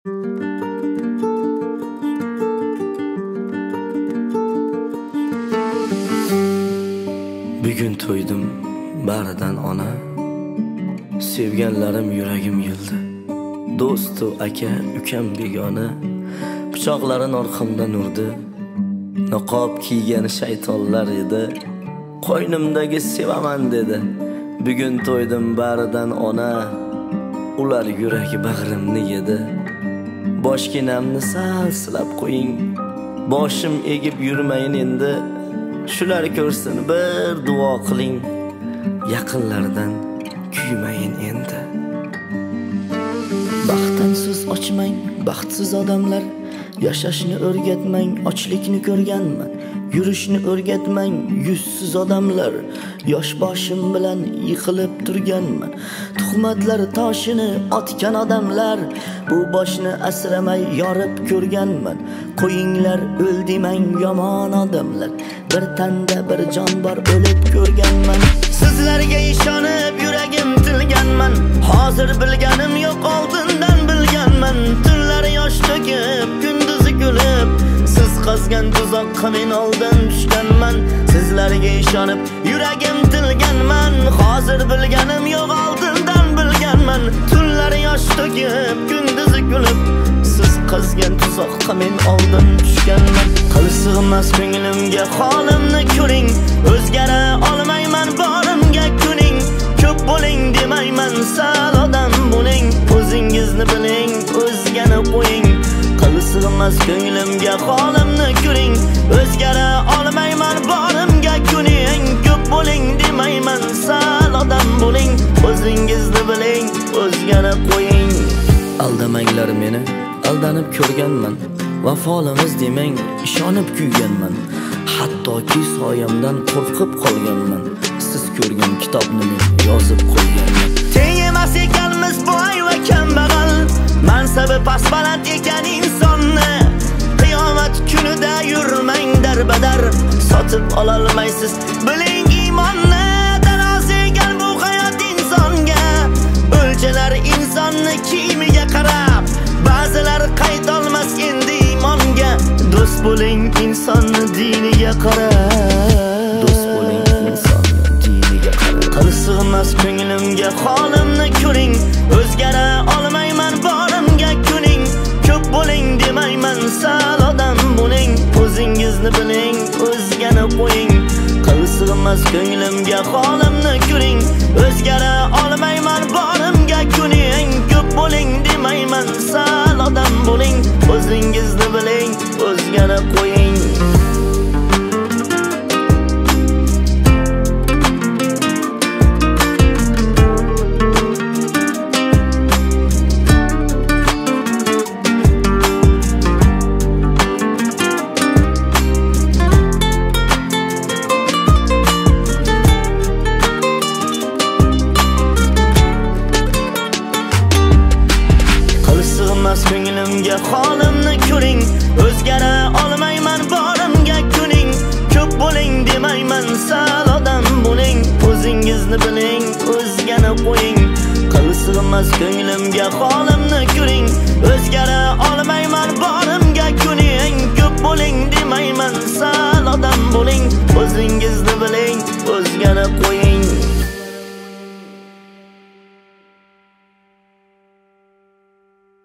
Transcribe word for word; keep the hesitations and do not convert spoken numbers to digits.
Bugun to'ydim baridan ona, sevganlarim yuragim yildi. Do'stu aka, ukam begona, pichoqlarin orqamdan urdi. Niqob kiygani shaytonlar edi, qo'ynimdagi sevaman dedi. Bugun to'ydim baridan ona, ular yuragi bag'rimni yedi. Boshginamni sal silab qo'ying, boshim egib yurmayin endi. Shular ko'rsin bir duo qiling, yaqinlardan kuymayin endi. Baxtdan so'z ochmang, baxtsiz odamlar, yashashni o'rgatmang, ochlikni ko'rganman. Yurishni o'rgatmang, yuzsiz odamlar, yosh boshim bilan yiqilib turganman. Tuhmatlar toshini otgan odamlar, bu boshni asramay yorib ko'rganman. Qo'yinglar o'ldimang yomon odamlar, bir tanda bir jon bor o'lib ko'rganman. Sizlarga ishonib yuragim tilganman, hozir bilganim yo'q, oldindan bilganman. Tunlar yosh to'kib, kunduzi kulib, siz qazgan tuzoqqa men oldin tushganman. Sizlarga ishonib yuragim tilganman, hozir bilganim yo'q, oldindan bilganman. Tunlar yosh to'kib, kunduzi kulib, siz qazgan tuzoqqa men oldin tushganman. Qilsig'mas ko'nglimga holimni ko'ring, o'zgara olmayman borimga kuning. Ko'p bo'ling demayman, sal odam bo'ling, o'zingizni biling, o'zgani qo'ying. Qilsig'mas ko'nglimga holimni ko'ring, o'zgara olmayman borimga kuning. Ko'p bo'ling demayman, sal odam bo'ling, o'zingizni biling, o'zgani qo'ying. Aldamanglar meni, aldanib ko'rganman. Vafolimiz demang, ishonib kuyganman. Hattoki soyamdan qo'rqib qolganman. Siz ko'rgan kitobni men yozib qo'yganman. Teng emas ekanmiz boy va kambag'al, mansabi past baland ekan insonni. Qiyomat kunida yurmang darbadar, sotib ololmaysiz biling iymonni. Tarozigan bu hayot insonga, o'lchalar insonni kiyimiga qarab. Ba'zilar qaytolmas endi imonga, do'st bo'ling insonni diniga qarab. Do'st bo'ling insonni diniga qarab. Qilsig'mas ko'nglimga holimni ko'ring, o'zgara olmayman borimga kuning. Ko'p bo'ling demayman, sal odam bo'ling, o'zingizni biling, o'zgani qo'ying. Qilsig'mas ko'nglimga holimni ko'ring, o'zgara olmayman borimga kuning. Ko'p bo'ling demayman, sal odam bo'ling, o'zingizni biling, o'zgani qo'ying. Ko'nglimga holimni ko'ring, o'zgara olmayman borimga kuning. Ko'p bo'ling demayman, sal odam bo'ling, o'zingizni biling, o'zgani qo'ying. Qilsig'mas ko'nglimga holimni ko'ring,